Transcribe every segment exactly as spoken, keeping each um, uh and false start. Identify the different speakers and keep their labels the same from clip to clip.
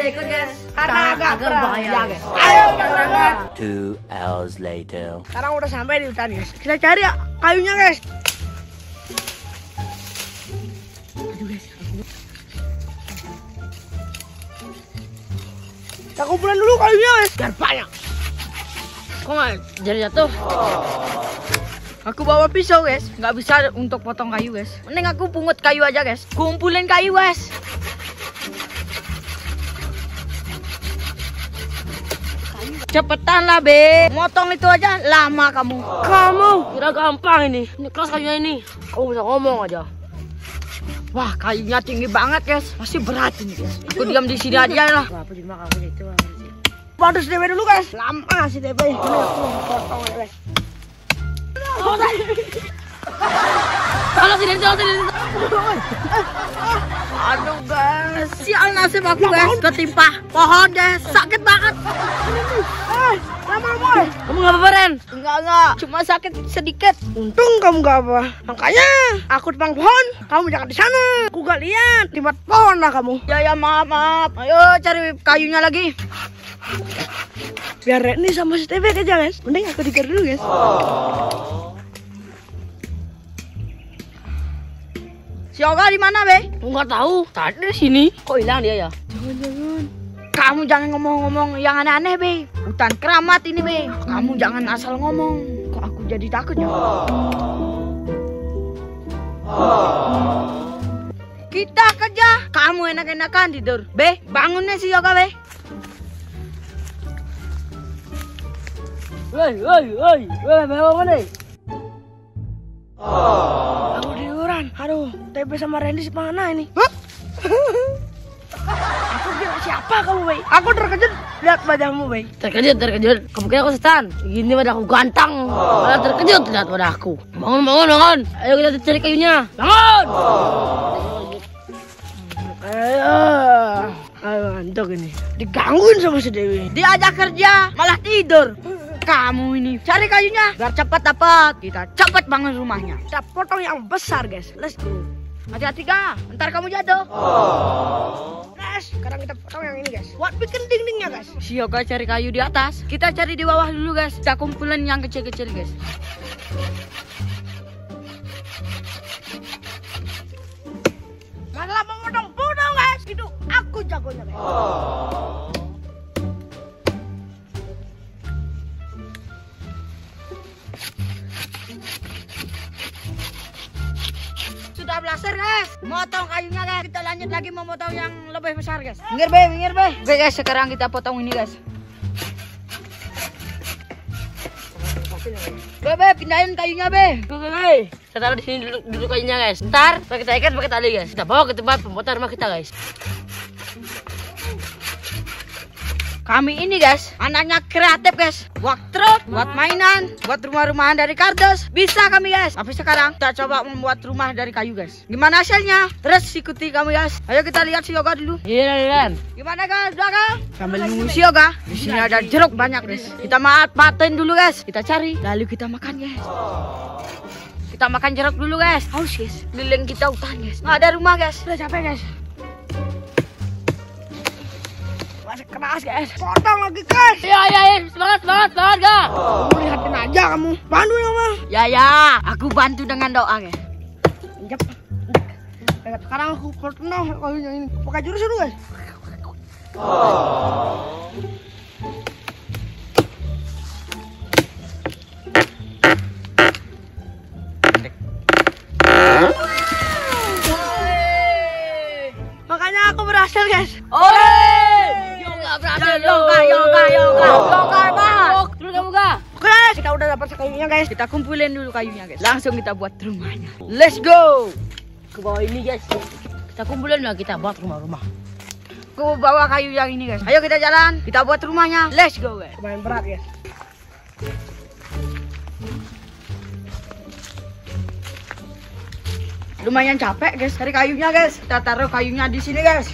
Speaker 1: tidak ikut guys,
Speaker 2: karena agak
Speaker 1: berbahaya
Speaker 2: guys.
Speaker 1: Ayo kita berangkat.
Speaker 3: Two hours later.
Speaker 2: Sekarang udah sampai di hutan guys. Kita cari ya kayunya guys. Aduh guys. Kita kumpulin dulu kayunya guys. Biar banyak. Kok nggak jadi jatuh? Aku bawa pisau guys, nggak bisa untuk potong kayu guys. Mending aku pungut kayu aja guys. Kumpulin kayu guys. Cepetan lah be, motong itu aja lama kamu. Kamu kira gampang ini? Ini keras kayunya ini. Kamu bisa ngomong aja. Wah kayunya tinggi banget guys, pasti berat ini guys. Aku diam di sini aja lah. Apa cuma kamu itu? Bantu si Debe dulu guys. Lama si Debe. Ini aku potong guys. Kalau sini, kalau sini. Aduh guys, sial nasib aku guys, ketimpa pohon guys, sakit banget. Eh, lama boy. Kamu nggak apa-apa Ren? Enggak enggak, cuma sakit sedikit. Untung kamu nggak apa. Makanya aku tebang pohon, kamu jangan di sana. Aku nggak lihat, timbat pohon lah kamu. Ya ya maaf maaf. Ayo cari kayunya lagi. Biar Reni sama si Tebe aja guys. Mending aku dikir dulu guys. Si Yoga di mana be? Enggak tahu. Tadi di sini. Kok hilang dia ya? Jangan-jangan. Kamu jangan ngomong-ngomong yang aneh-aneh be. Hutan keramat ini be. Kamu jangan asal ngomong. Kok aku jadi takut ya? Kita kerja. Kamu enak-enakan tidur. Be, bangunnya si Yoga be. Woi, woi, woi, woi, bangun nih. Aku tiduran. Aduh, Tebe sama Randy mana ini? Huh? Aku kira siapa kamu, Bay? Aku terkejut lihat wajahmu, Bay. Terkejut, terkejut. Kamu kira aku setan? Gini wajahku ganteng. Malah terkejut lihat wajahku. Bangun, bangun, bangun. Ayo kita cari kayunya. Bangun. Ayo. Ayo, ngantuk ini. Digangguin sama si Dewi. Diajak kerja, malah tidur. Kamu ini cari kayunya biar cepat dapat. Kita cepat bangun rumahnya. Kita potong yang besar guys. Let's go. Hati-hati kak, ntar kamu jatuh. Guys, sekarang kita potong yang ini guys. Buat bikin dindingnya guys. Si Yoga cari kayu di atas, kita cari di bawah dulu guys. Kita kumpulin yang kecil-kecil guys. Masalah memotong-potong guys, itu aku jagonya guys. Sudah blaster guys, motong kayunya guys. Kita lanjut lagi memotong yang lebih besar guys. Minggir be, minggir be. Oke guys, sekarang kita potong ini guys. Be, be, pindahin kayunya be. Oke guys, kita taruh di sini dulu, dulu kayunya guys. Ntar kita ikat pakai tali guys. Kita bawa ke tempat pemotong rumah kita guys. Kami ini guys, anaknya kreatif guys. Buat truk, buat mainan, buat rumah-rumahan dari kardus. Bisa kami guys. Tapi sekarang kita coba membuat rumah dari kayu guys. Gimana hasilnya? Terus ikuti kami guys. Ayo kita lihat si Yoga dulu. Iya, iya. Gimana guys, udah kan? Sambil nunggu si Yoga. Di sini ada jeruk banyak guys. Kita manfaatin dulu guys. Kita cari, lalu kita makan guys. Kita makan jeruk dulu guys. Haus guys. Keliling kita hutan guys. Nggak ada rumah guys. Udah capek guys. Keras guys, potong lagi guys. Ya ya ya, semangat semangat semangat gak? Kamu lihatin aja kamu, bantu sama. Ya ya, aku bantu dengan doa guys. Injap. Sekarang aku potong kayunya ini. Pakai jurus dulu guys. Makanya aku berhasil guys. Ore! Berhasil, yoga, yoga, yoga, yoga, banget. Dulu kamu gak? Oke, kita udah dapat kayunya guys. Kita kumpulin dulu kayunya guys. Langsung kita buat rumahnya. Let's go. Ke bawah ini guys. Kita kumpulin lah, kita buat rumah-rumah. Aku bawa kayu yang ini guys. Ayo kita jalan. Kita buat rumahnya. Let's go guys. Lumayan berat guys. Lumayan capek guys. Cari kayunya guys. Kita taruh kayunya di sini guys.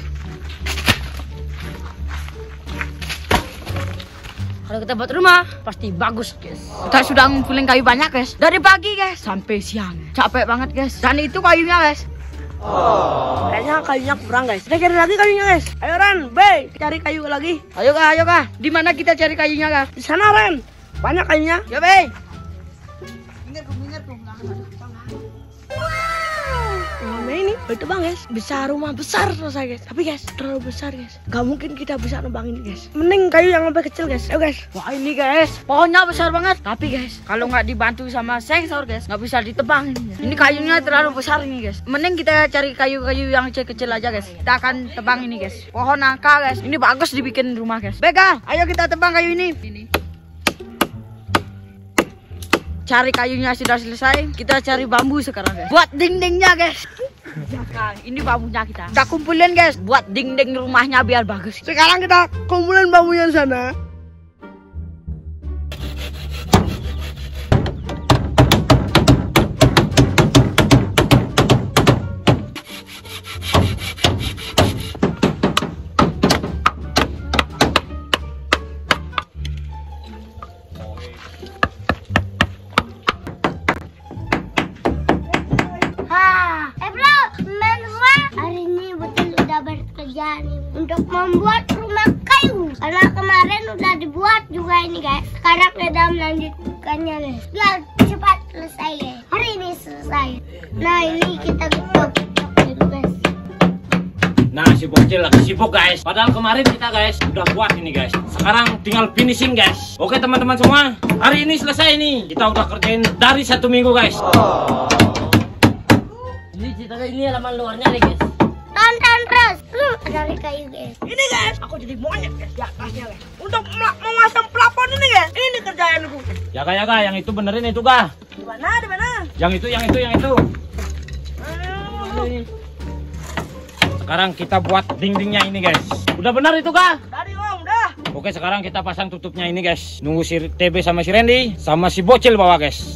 Speaker 2: Kalau kita buat rumah, pasti bagus guys. Kita sudah ngumpulin kayu banyak guys. Dari pagi guys, sampai siang. Capek banget guys. Dan itu kayunya guys.
Speaker 1: Oh. Kayaknya kayunya kurang guys. Kita cari lagi kayunya guys. Ayo Ren, Bay, cari kayu lagi.
Speaker 2: Ayo kah, ayo kah. Di mana kita cari kayunya kah?
Speaker 1: Di sana Ren, banyak kayunya.
Speaker 2: Ya Bay.
Speaker 1: Rumah ini itu bang guys, bisa rumah besar selesai guys. Tapi guys terlalu besar guys, gak mungkin kita bisa nebang ini guys. Mending kayu yang lebih kecil guys. Ayo guys.
Speaker 2: Wah ini guys, pohonnya besar banget. Tapi guys, kalau nggak dibantu sama sensor guys, nggak bisa ditebang ini. Guys. Ini kayunya terlalu besar ini guys. Mending kita cari kayu-kayu yang kecil-kecil aja guys. Kita akan tebang ini guys. Pohon nangka guys. Ini bagus dibikin rumah guys. Baiklah, ayo kita tebang kayu ini. Ini. Cari kayunya sudah selesai, kita cari bambu sekarang guys. Buat dindingnya guys. Nah, ini bambunya kita. Kita kumpulin guys, buat dinding rumahnya biar bagus.
Speaker 1: Sekarang kita kumpulin bambunya di sana.
Speaker 4: Untuk membuat rumah kayu, karena kemarin udah dibuat juga ini guys. Sekarang kita melanjutkannya guys, biar cepat selesai guys. Hari ini selesai. Nah ini kita getok gitu guys.
Speaker 5: Nah si bocil lagi sibuk guys. Padahal kemarin kita guys udah buat ini guys. Sekarang tinggal finishing guys. Oke teman-teman semua, hari ini selesai nih. Kita udah kerjain dari satu minggu guys. Oh.
Speaker 6: Jadi cerita ini halaman luarnya nih guys.
Speaker 4: Tonton terus, hmm, dari kayu guys.
Speaker 1: Ini guys, aku jadi monyet guys di atasnya guys. Untuk memasang plafon ini guys, ini kerjaanku.
Speaker 5: Ya kak, ya kak, yang itu benerin itu kak.
Speaker 1: Di mana, di mana?
Speaker 5: Yang itu, yang itu, yang itu.
Speaker 1: Hmm.
Speaker 5: Sekarang kita buat dindingnya ini guys. Udah benar itu kak?
Speaker 1: Tadi om, udah.
Speaker 5: Oke sekarang kita pasang tutupnya ini guys. Nunggu si T B sama si Randy sama si bocil bawah guys.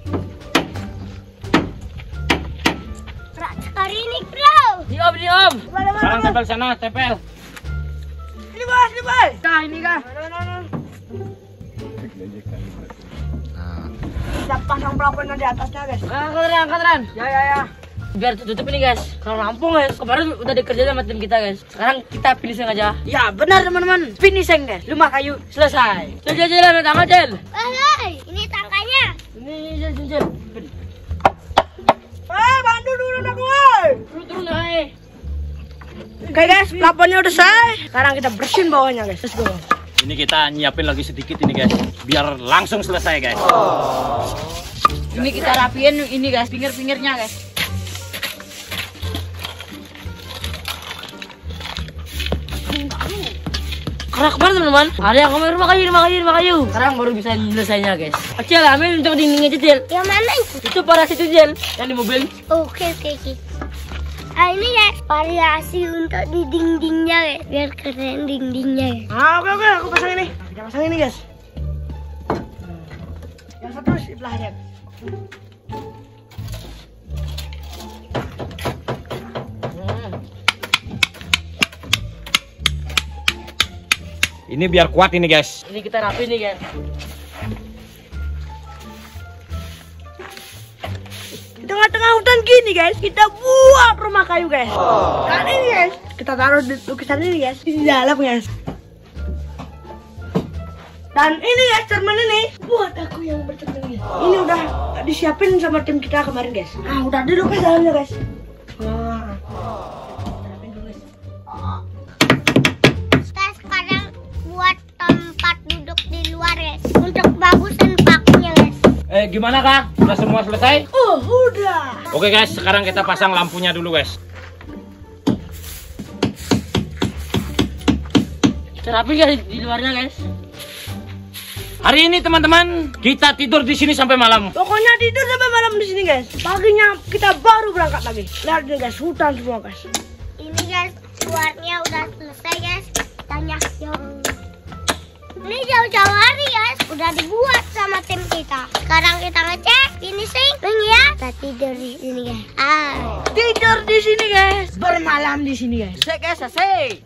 Speaker 4: Hari ini bro.
Speaker 6: Di om, di om.
Speaker 5: Sekarang tempel sana, tempel.
Speaker 1: Ini bos, ini bos.
Speaker 2: Nah ini kah?
Speaker 1: Kita pasang plafonnya di atasnya guys.
Speaker 6: Angkat Ren, angkat Ren.
Speaker 2: Ya ya ya.
Speaker 6: Biar tutup ini guys. Kalau rampung guys, kemarin udah dikerjain sama tim kita guys. Sekarang kita finishing aja.
Speaker 2: Ya benar teman-teman, finishing guys. Rumah kayu selesai.
Speaker 6: Jel, jel, jel, ambil tangga jel.
Speaker 4: Hei, ini tangkanya.
Speaker 6: Ini, jel, jel, jel.
Speaker 1: Eh, bantu dulu dong woi.
Speaker 6: Turun, turun naik.
Speaker 1: Oke guys, plafonnya udah selesai. Sekarang kita bersihin bawahnya guys. Let's go.
Speaker 5: Ini kita nyiapin lagi sedikit ini guys. Biar langsung selesai guys.
Speaker 2: Oh. Ini kita rapiin ini guys, pinggir-pinggirnya guys.
Speaker 6: Karena kemarin teman-teman, ada yang ngomong rumah kayu, rumah kayu, rumah kayu. Sekarang baru bisa selesainya guys. Acil, ambil untuk dindingnya Cil.
Speaker 4: Yang mana itu?
Speaker 6: Itu parasit itu Cil, yang di mobil.
Speaker 4: Oke oke oke. Ah ini guys, variasi untuk di dindingnya guys, biar keren dindingnya guys.
Speaker 1: Ah, oke oke, aku pasang ini. Kita pasang ini guys. Yang satu di sebelahnya.
Speaker 5: Ini biar kuat ini guys.
Speaker 6: Ini kita rapi nih guys.
Speaker 1: Di tengah-tengah hutan gini guys, kita buat rumah kayu guys. Oh. Dan ini guys, kita taruh di lukisan ini guys, di dalam guys. Dan ini guys, cermin ini buat aku yang bercermin guys. Ini udah disiapin sama tim kita kemarin guys. Nah, udah duduk guys dalamnya guys. Nah.
Speaker 4: Kita sekarang buat tempat duduk di luar guys, untuk bagusin pakunya guys.
Speaker 5: Eh gimana kak? Sudah semua selesai?
Speaker 1: Oh, udah.
Speaker 5: Oke guys, sekarang kita pasang lampunya dulu guys.
Speaker 6: Kita rapi guys di luarnya guys.
Speaker 5: Hari ini teman-teman, kita tidur di sini sampai malam.
Speaker 1: Pokoknya tidur sampai malam di sini guys. Paginya kita baru berangkat lagi. Lihat deh guys, hutan semua guys.
Speaker 4: Ini guys, luarnya udah selesai guys. Tanya yang ini jauh-jauh hari guys, udah dibuat sama tim kita. Sekarang kita ngecek finishing, nih ya. Kita tidur di sini guys. Ah,
Speaker 2: Tidur di sini guys, bermalam di sini guys. Asik guys, asik.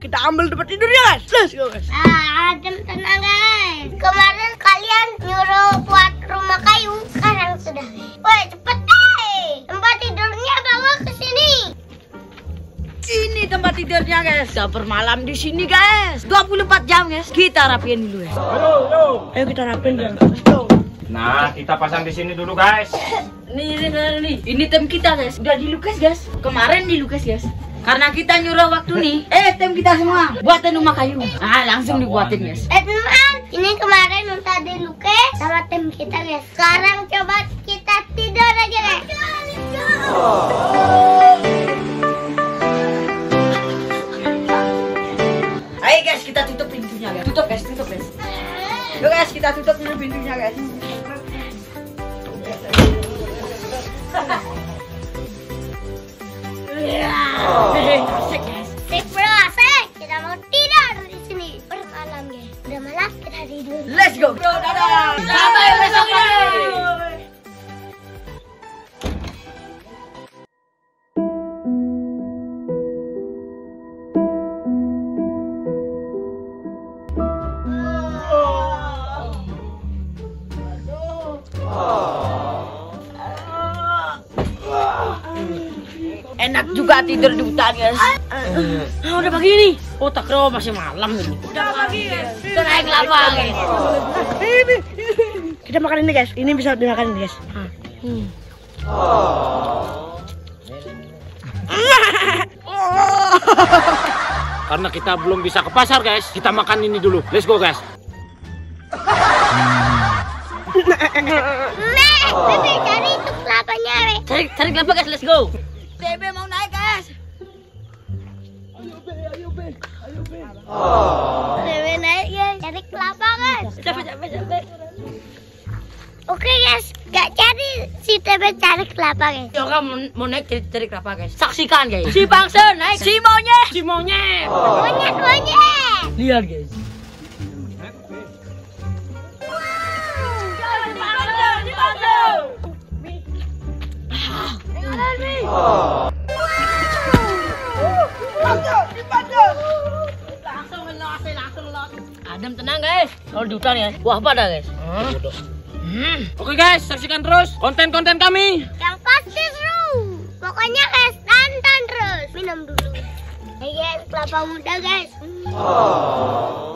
Speaker 1: kita ambil tempat tidurnya guys. Let's go guys.
Speaker 4: Ah, adem tenang guys. Kemarin kalian nyuruh buat rumah kayu, sekarang sudah. Woi, cepet deh. Tempat tidurnya bawa ke sini.
Speaker 2: Ini tempat tidurnya guys. Kita bermalam di sini guys. dua puluh empat jam guys. Kita rapiin dulu guys.
Speaker 1: Ayo kita rapiin guys. Let's go.
Speaker 5: Nah, kita pasang di sini dulu guys.
Speaker 2: Nih, nih, nih, nih. Ini tem kita guys. Udah dilukis guys. Kemarin dilukis guys. Karena kita nyuruh waktu nih. Eh, tem kita semua. Buatin rumah kayu. Ah, langsung dibuatin guys.
Speaker 4: Eh teman, ini kemarin udah dilukis sama tim kita guys. Sekarang coba kita tidur aja guys.
Speaker 2: Ayo guys, kita tutup pintunya guys. Tutup guys, tutup guys. Yuk guys, kita tutup dulu pintunya guys. Asik guys.
Speaker 4: Sip bro, asik. Kita mau tidur di sini bermalam guys. Udah malam kita tidur.
Speaker 2: Let's go. Bro, dadah. Sampai besok guys. Enak juga tidur di hutan guys.
Speaker 6: Ah, udah pagi nih. Oh, tak kira masih malam ini.
Speaker 2: Udah pagi guys.
Speaker 6: Kita naik kelapa guys.
Speaker 1: Ini. Kita makan ini guys. Ini bisa dimakan guys.
Speaker 6: Hmm.
Speaker 5: Karena kita belum bisa ke pasar guys, kita makan ini dulu. Let's go guys.
Speaker 4: Meh, Bebe cari itu kelapanya weh.
Speaker 6: Cari cari kelapa guys, let's go.
Speaker 2: Bebe mau naik guys.
Speaker 4: Bebe naik guys, cari kelapa guys.
Speaker 6: Capek capek capek.
Speaker 4: Oke guys, gak cari si Bebe cari kelapa guys.
Speaker 6: Yo kamu mau naik cari, cari kelapa guys. Saksikan guys. Si bangsa naik si monyet.
Speaker 5: Si monyet.
Speaker 4: Monyet monyet.
Speaker 6: Lihat guys. Adem tenang guys. Kalau di hutan ya. Wah pada guys. Hmm.
Speaker 5: Oke guys, saksikan terus konten-konten kami.
Speaker 4: Yang pasti seru. Pokoknya guys, tonton terus. Minum dulu. Hey guys, kelapa muda guys. Hmm.